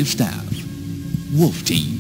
staff. Wolf Team.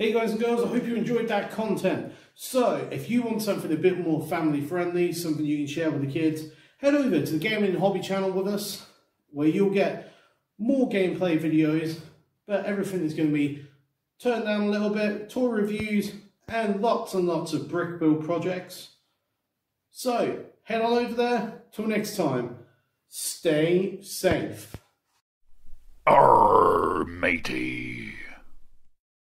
Hey guys and girls, I hope you enjoyed that content. So, if you want something a bit more family friendly, something you can share with the kids, head over to the Gaming and Hobby channel with us, where you'll get more gameplay videos, but everything is going to be turned down a little bit, tour reviews, and lots of brick build projects. So, head on over there. Till next time, stay safe. Arr, matey.